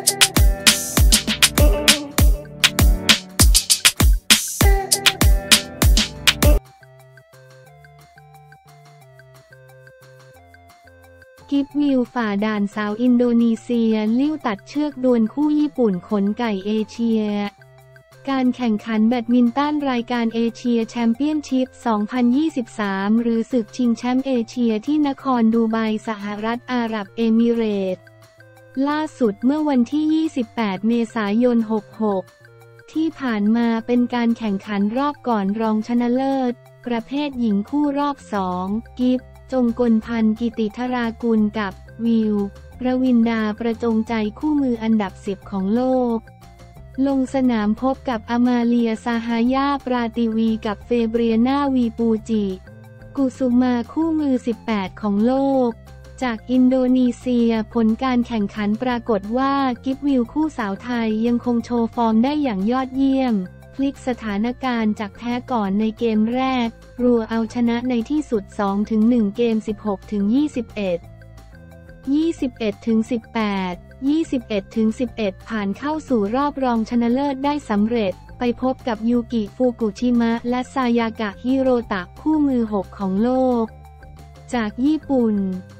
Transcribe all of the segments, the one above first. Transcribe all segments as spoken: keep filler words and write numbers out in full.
กิฟวิวฝ่าด่านสาวอินโดนีเซียลิ้วตัดเชือกดวลคู่ญี่ปุ่นขนไก่เอเชียการแข่งขันแบดมินตันรายการเอเชียแชมเปี้ยนชิพ สองพันยี่สิบสาม หรือศึกชิงแชมป์เอเชียที่นครดูไบสหรัฐอาหรับเอมิเรตส์ล่าสุดเมื่อวันที่ ยี่สิบแปด เมษายน หกสิบหก ที่ผ่านมาเป็นการแข่งขันรอบก่อนรองชนะเลิศประเภทหญิงคู่รอบสองกิฟจงกลพันธ์กิติธรากุลกับวิวรวินดาประจงใจคู่มืออันดับสิบของโลกลงสนามพบกับอมาเลียซาฮายาปราติวีกับเฟเบรียนาวีปูจิกุสุมาคู่มือสิบแปดของโลกจากอินโดนีเซียผลการแข่งขันปรากฏว่ากิฟวิวคู่สาวไทยยังคงโชว์ฟอร์มได้อย่างยอดเยี่ยมพลิกสถานการณ์จากแพ้ก่อนในเกมแรกรัวเอาชนะในที่สุด สองถึงหนึ่ง เกม สิบหกถึงยี่สิบเอ็ด ยี่สิบเอ็ดถึงสิบแปด ยี่สิบเอ็ดถึงสิบเอ็ด ผ่านเข้าสู่รอบรองชนะเลิศได้สำเร็จไปพบกับยูกิฟูกุชิมะและซายากะฮิโรตะคู่มือหกของโลกจากญี่ปุ่น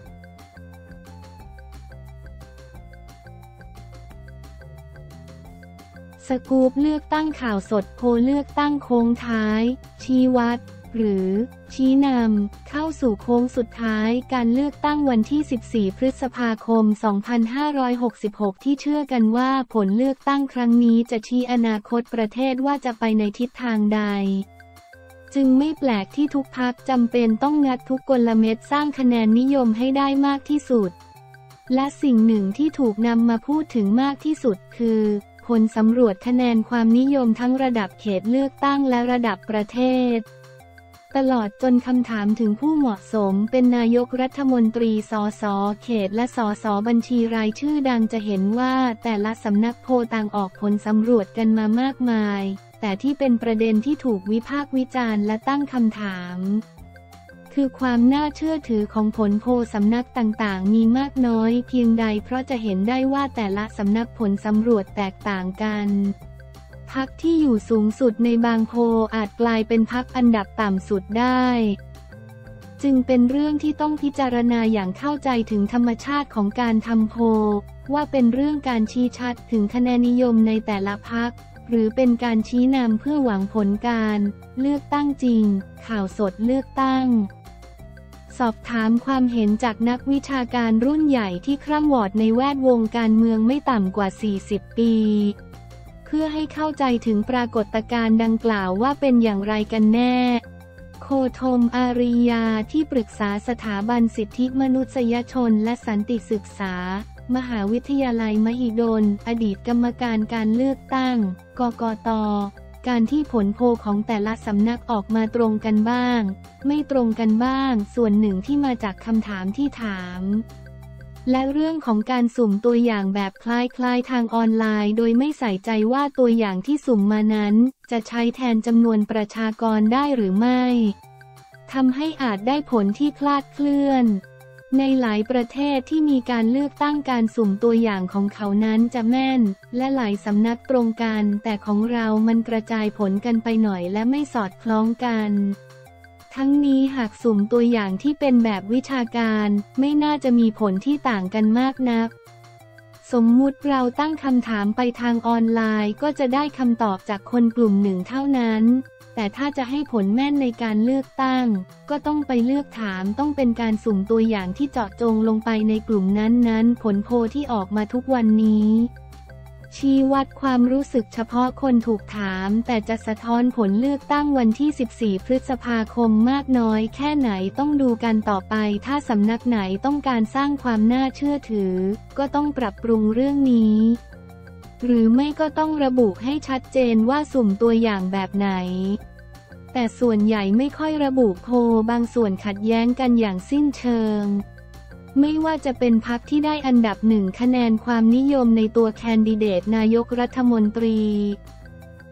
สกู๊ปเลือกตั้งข่าวสดโพลเลือกตั้งโค้งท้ายชี้วัดหรือชี้นำเข้าสู่โค้งสุดท้ายการเลือกตั้งวันที่สิบสี่พฤษภาคมสองพันห้าร้อยหกสิบหกที่เชื่อกันว่าผลเลือกตั้งครั้งนี้จะชี้อนาคตประเทศว่าจะไปในทิศทางใดจึงไม่แปลกที่ทุกพรรคจำเป็นต้องงัดทุกกลเม็ดสร้างคะแนนนิยมให้ได้มากที่สุดและสิ่งหนึ่งที่ถูกนำมาพูดถึงมากที่สุดคือผลสำรวจคะแนนความนิยมทั้งระดับเขตเลือกตั้งและระดับประเทศตลอดจนคำถามถึงผู้เหมาะสมเป็นนายกรัฐมนตรีสสเขตและสสบัญชีรายชื่อดังจะเห็นว่าแต่ละสำนักโพลต่างออกผลสำรวจกันมามากมายแต่ที่เป็นประเด็นที่ถูกวิพากษ์วิจารณ์และตั้งคำถามคือความน่าเชื่อถือของผลโพลสำนักต่างๆมีมากน้อยเพียงใดเพราะจะเห็นได้ว่าแต่ละสำนักผลสำรวจแตกต่างกันพรรคที่อยู่สูงสุดในบางโพลอาจกลายเป็นพรรคอันดับต่ำสุดได้จึงเป็นเรื่องที่ต้องพิจารณาอย่างเข้าใจถึงธรรมชาติของการทำโพลว่าเป็นเรื่องการชี้ชัดถึงคะแนนนิยมในแต่ละพรรคหรือเป็นการชี้นำเพื่อหวังผลการเลือกตั้งจริงข่าวสดเลือกตั้งสอบถามความเห็นจากนักวิชาการรุ่นใหญ่ที่คร่ำวอดในแวดวงการเมืองไม่ต่ำกว่าสี่สิบปีเพื่อให้เข้าใจถึงปรากฏการณ์ดังกล่าวว่าเป็นอย่างไรกันแน่โคธมอาริยาที่ปรึกษาสถาบันสิทธิมนุษยชนและสันติศึกษามหาวิทยาลัยมหิดลอดีตกรรมการการเลือกตั้งกกต.การที่ผลโพลของแต่ละสำนักออกมาตรงกันบ้างไม่ตรงกันบ้างส่วนหนึ่งที่มาจากคำถามที่ถามและเรื่องของการสุ่มตัวอย่างแบบคล้ายๆทางออนไลน์โดยไม่ใส่ใจว่าตัวอย่างที่สุ่มมานั้นจะใช้แทนจำนวนประชากรได้หรือไม่ทำให้อาจได้ผลที่คลาดเคลื่อนในหลายประเทศที่มีการเลือกตั้งการสุ่มตัวอย่างของเขานั้นจะแม่นและหลายสำนักตรงกันแต่ของเรามันกระจายผลกันไปหน่อยและไม่สอดคล้องกันทั้งนี้หากสุ่มตัวอย่างที่เป็นแบบวิชาการไม่น่าจะมีผลที่ต่างกันมากนักสมมุติเราตั้งคำถามไปทางออนไลน์ก็จะได้คำตอบจากคนกลุ่มหนึ่งเท่านั้นแต่ถ้าจะให้ผลแม่นในการเลือกตั้งก็ต้องไปเลือกถามต้องเป็นการสุ่มตัวอย่างที่เจาะจงลงไปในกลุ่มนั้นๆผลโพลที่ออกมาทุกวันนี้ชี้วัดความรู้สึกเฉพาะคนถูกถามแต่จะสะท้อนผลเลือกตั้งวันที่สิบสี่พฤษภาคมมากน้อยแค่ไหนต้องดูกันต่อไปถ้าสำนักไหนต้องการสร้างความน่าเชื่อถือก็ต้องปรับปรุงเรื่องนี้หรือไม่ก็ต้องระบุให้ชัดเจนว่าสุ่มตัวอย่างแบบไหนแต่ส่วนใหญ่ไม่ค่อยระบุโพลบางส่วนขัดแย้งกันอย่างสิ้นเชิงไม่ว่าจะเป็นพรรคที่ได้อันดับหนึ่งคะแนนความนิยมในตัวแคนดิเดตนายกรัฐมนตรี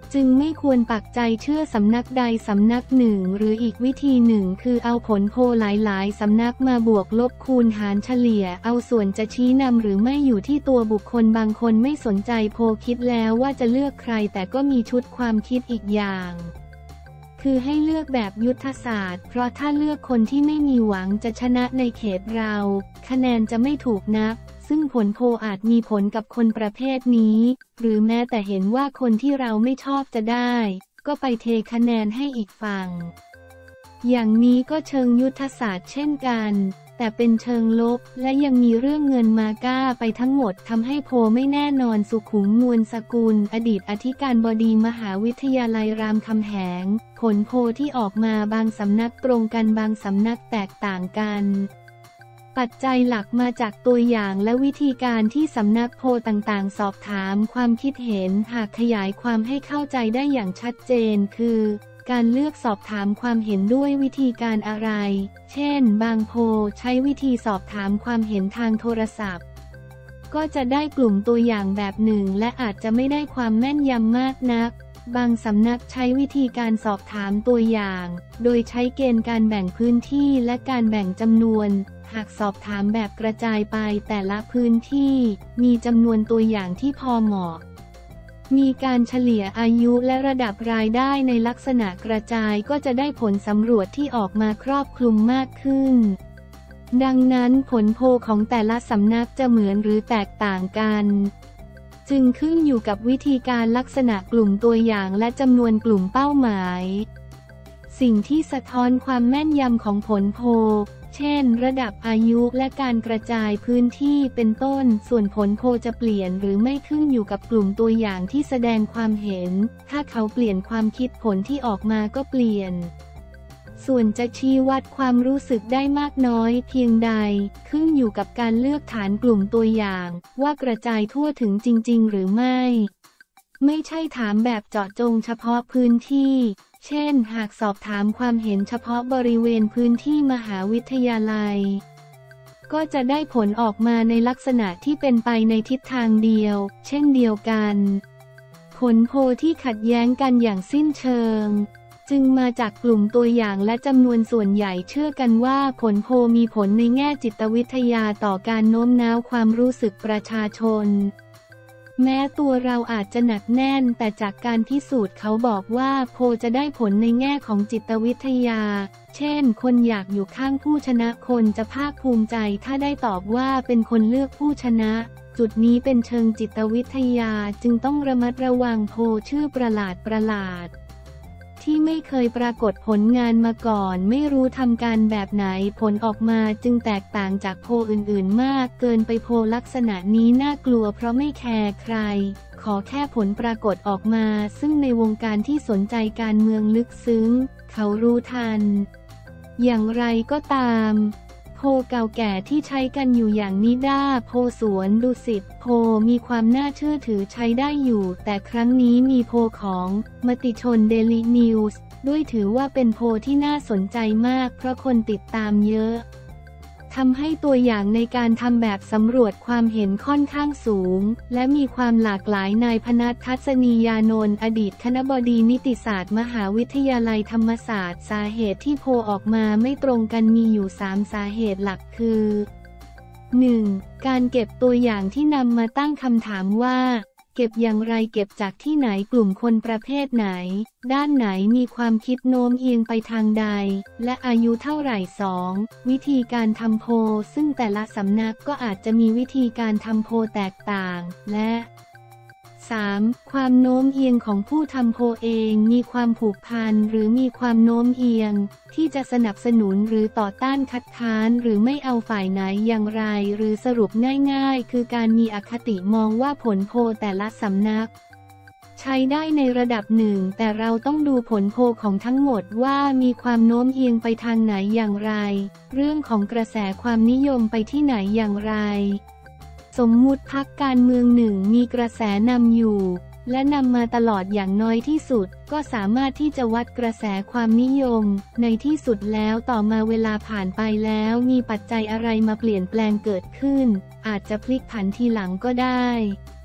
จึงไม่ควรปักใจเชื่อสำนักใดสำนักหนึ่งหรืออีกวิธีหนึ่งคือเอาผลโพลหลายๆสำนักมาบวกลบคูณหารเฉลี่ยเอาส่วนจะชี้นำหรือไม่อยู่ที่ตัวบุคคลบางคนไม่สนใจโพลคิดแล้วว่าจะเลือกใครแต่ก็มีชุดความคิดอีกอย่างคือให้เลือกแบบยุทธศาสตร์เพราะถ้าเลือกคนที่ไม่มีหวังจะชนะในเขตเราคะแนนจะไม่ถูกนับซึ่งผลโพลอาจมีผลกับคนประเภทนี้หรือแม้แต่เห็นว่าคนที่เราไม่ชอบจะได้ก็ไปเทคะแนนให้อีกฝั่งอย่างนี้ก็เชิงยุทธศาสตร์เช่นกันแต่เป็นเชิงลบและยังมีเรื่องเงินมาก้าไปทั้งหมดทำให้โพลไม่แน่นอนสุขุมนวลสกุลอดีตอธิการบดีมหาวิทยาลัยรามคำแหงผลโพลที่ออกมาบางสำนักตรงกันบางสำนักแตกต่างกันปัจจัยหลักมาจากตัวอย่างและวิธีการที่สำนักโพลต่างๆสอบถามความคิดเห็นหากขยายความให้เข้าใจได้อย่างชัดเจนคือการเลือกสอบถามความเห็นด้วยวิธีการอะไรเช่นบางโพลใช้วิธีสอบถามความเห็นทางโทรศัพท์ก็จะได้กลุ่มตัวอย่างแบบหนึ่งและอาจจะไม่ได้ความแม่นยำมากนักบางสำนักใช้วิธีการสอบถามตัวอย่างโดยใช้เกณฑ์การแบ่งพื้นที่และการแบ่งจำนวนหากสอบถามแบบกระจายไปแต่ละพื้นที่มีจำนวนตัวอย่างที่พอเหมาะมีการเฉลี่ยอายุและระดับรายได้ในลักษณะกระจายก็จะได้ผลสำรวจที่ออกมาครอบคลุมมากขึ้นดังนั้นผลโพลของแต่ละสำนักจะเหมือนหรือแตกต่างกันจึงขึ้นอยู่กับวิธีการลักษณะกลุ่มตัวอย่างและจำนวนกลุ่มเป้าหมายสิ่งที่สะท้อนความแม่นยำของผลโพลเช่นระดับอายุและการกระจายพื้นที่เป็นต้นส่วนผลโพลจะเปลี่ยนหรือไม่ขึ้นอยู่กับกลุ่มตัวอย่างที่แสดงความเห็นถ้าเขาเปลี่ยนความคิดผลที่ออกมาก็เปลี่ยนส่วนจะชี้วัดความรู้สึกได้มากน้อยเพียงใดขึ้นอยู่กับการเลือกฐานกลุ่มตัวอย่างว่ากระจายทั่วถึงจริงๆหรือไม่ไม่ใช่ถามแบบเจาะจงเฉพาะพื้นที่เช่นหากสอบถามความเห็นเฉพาะบริเวณพื้นที่มหาวิทยาลัยก็จะได้ผลออกมาในลักษณะที่เป็นไปในทิศทางเดียวเช่นเดียวกันผลโพลที่ขัดแย้งกันอย่างสิ้นเชิงจึงมาจากกลุ่มตัวอย่างและจำนวนส่วนใหญ่เชื่อกันว่าผลโพลมีผลในแง่จิตวิทยาต่อการโน้มน้าวความรู้สึกประชาชนแม้ตัวเราอาจจะหนักแน่นแต่จากการพิสูจน์เขาบอกว่าโพลจะได้ผลในแง่ของจิตวิทยาเช่นคนอยากอยู่ข้างผู้ชนะคนจะภาคภูมิใจถ้าได้ตอบว่าเป็นคนเลือกผู้ชนะจุดนี้เป็นเชิงจิตวิทยาจึงต้องระมัดระวังโพลชื่อประหลาดประหลาดที่ไม่เคยปรากฏผลงานมาก่อนไม่รู้ทำการแบบไหนผลออกมาจึงแตกต่างจากโพลอื่นๆมากเกินไปโพลลักษณะนี้น่ากลัวเพราะไม่แคร์ใครขอแค่ผลปรากฏออกมาซึ่งในวงการที่สนใจการเมืองลึกซึ้งเขารู้ทันอย่างไรก็ตามโพลเก่าแก่ที่ใช้กันอยู่อย่างนิด้าโพลสวนดุสิตโพลมีความน่าเชื่อถือใช้ได้อยู่แต่ครั้งนี้มีโพลของมติชนเดลินิวส์ด้วยถือว่าเป็นโพลที่น่าสนใจมากเพราะคนติดตามเยอะทำให้ตัวอย่างในการทำแบบสำรวจความเห็นค่อนข้างสูงและมีความหลากหลายนายพนัสทัศนียานนท์อดีตคณบดีนิติศาสตร์มหาวิทยาลัยธรรมศาสตร์สาเหตุที่โพลออกมาไม่ตรงกันมีอยู่สามสาเหตุหลักคือ หนึ่ง การเก็บตัวอย่างที่นำมาตั้งคำถามว่าเก็บอย่างไรเก็บจากที่ไหนกลุ่มคนประเภทไหนด้านไหนมีความคิดโน้มเอียงไปทางใดและอายุเท่าไหร่ สอง วิธีการทำโพลซึ่งแต่ละสำนักก็อาจจะมีวิธีการทำโพลแตกต่างและสาม ความโน้มเอียงของผู้ทำโพลเองมีความผูกพันหรือมีความโน้มเอียงที่จะสนับสนุนหรือต่อต้านคัดค้านหรือไม่เอาฝ่ายไหนอย่างไรหรือสรุปง่ายๆคือการมีอคติมองว่าผลโพลแต่ละสำนักใช้ได้ในระดับหนึ่งแต่เราต้องดูผลโพลของทั้งหมดว่ามีความโน้มเอียงไปทางไหนอย่างไรเรื่องของกระแสความนิยมไปที่ไหนอย่างไรสมมุติพรรคการเมืองหนึ่งมีกระแสนำอยู่และนำมาตลอดอย่างน้อยที่สุดก็สามารถที่จะวัดกระแสความนิยมในที่สุดแล้วต่อมาเวลาผ่านไปแล้วมีปัจจัยอะไรมาเปลี่ยนแปลงเกิดขึ้นอาจจะพลิกผันทีหลังก็ได้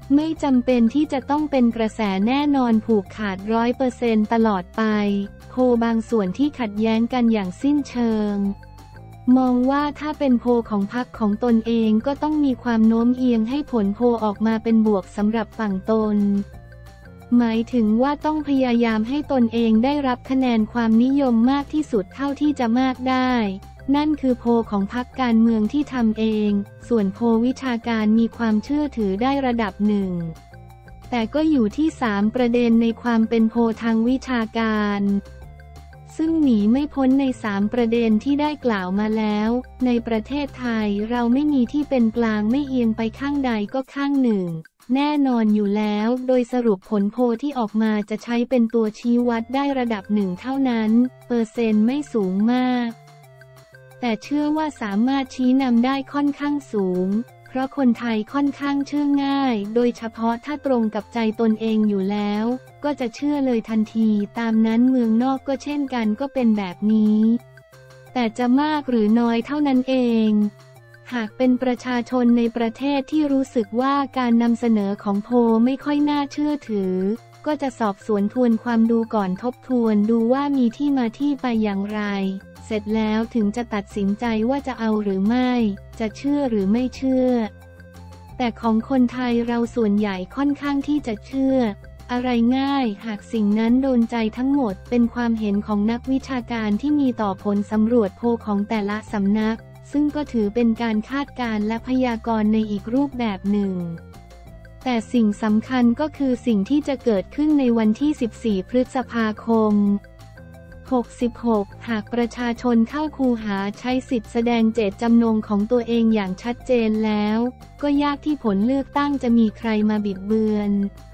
ไม่จำเป็นที่จะต้องเป็นกระแสแน่นอนผูกขาดร้อยเปอร์เซ็นต์ตลอดไปโพลบางส่วนที่ขัดแย้งกันอย่างสิ้นเชิงมองว่าถ้าเป็นโพลของพรรคของตนเองก็ต้องมีความโน้มเอียงให้ผลโพลออกมาเป็นบวกสำหรับฝั่งตนหมายถึงว่าต้องพยายามให้ตนเองได้รับคะแนนความนิยมมากที่สุดเท่าที่จะมากได้นั่นคือโพลของพรรคการเมืองที่ทำเองส่วนโพลวิชาการมีความเชื่อถือได้ระดับหนึ่งแต่ก็อยู่ที่สามประเด็นในความเป็นโพลทางวิชาการซึ่งหนีไม่พ้นในสามประเด็นที่ได้กล่าวมาแล้วในประเทศไทยเราไม่มีที่เป็นกลางไม่เอียงไปข้างใดก็ข้างหนึ่งแน่นอนอยู่แล้วโดยสรุปผลโพลที่ออกมาจะใช้เป็นตัวชี้วัดได้ระดับหนึ่งเท่านั้นเปอร์เซ็นต์ไม่สูงมากแต่เชื่อว่าสามารถชี้นำได้ค่อนข้างสูงเพราะคนไทยค่อนข้างเชื่อง่ายโดยเฉพาะถ้าตรงกับใจตนเองอยู่แล้วก็จะเชื่อเลยทันทีตามนั้นเมืองนอกก็เช่นกันก็เป็นแบบนี้แต่จะมากหรือน้อยเท่านั้นเองหากเป็นประชาชนในประเทศที่รู้สึกว่าการนำเสนอของโพลไม่ค่อยน่าเชื่อถือก็จะสอบสวนทวนความดูก่อนทบทวนดูว่ามีที่มาที่ไปอย่างไรเสร็จแล้วถึงจะตัดสินใจว่าจะเอาหรือไม่จะเชื่อหรือไม่เชื่อแต่ของคนไทยเราส่วนใหญ่ค่อนข้างที่จะเชื่ออะไรง่ายหากสิ่งนั้นโดนใจทั้งหมดเป็นความเห็นของนักวิชาการที่มีต่อผลสำรวจโพลของแต่ละสำนักซึ่งก็ถือเป็นการคาดการณ์และพยากรณ์ในอีกรูปแบบหนึ่งแต่สิ่งสำคัญก็คือสิ่งที่จะเกิดขึ้นในวันที่สิบสี่พฤษภาคมหกสิบหกหากประชาชนเข้าคูหาใช้สิทธิแสดงเจตจำนงของตัวเองอย่างชัดเจนแล้วก็ยากที่ผลเลือกตั้งจะมีใครมาบิดเบือน